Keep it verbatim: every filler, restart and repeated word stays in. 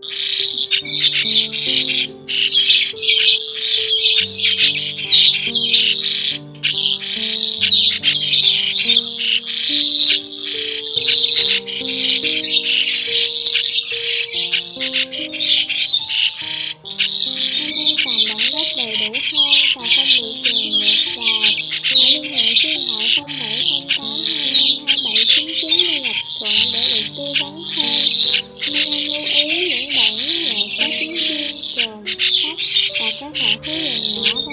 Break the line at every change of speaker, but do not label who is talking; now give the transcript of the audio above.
Còn bản gốc đầy đủ hơn và không bị chèn ngược vào, hãy liên hệ số điện thoại không bảy không tám hai năm hai bảy chín chín để gặp Thuận để được tư vấn thêm. Nhưng anh lưu ý những bản nhạc có tiếng chuông, kèn, sách và các loại khối lượng nhỏ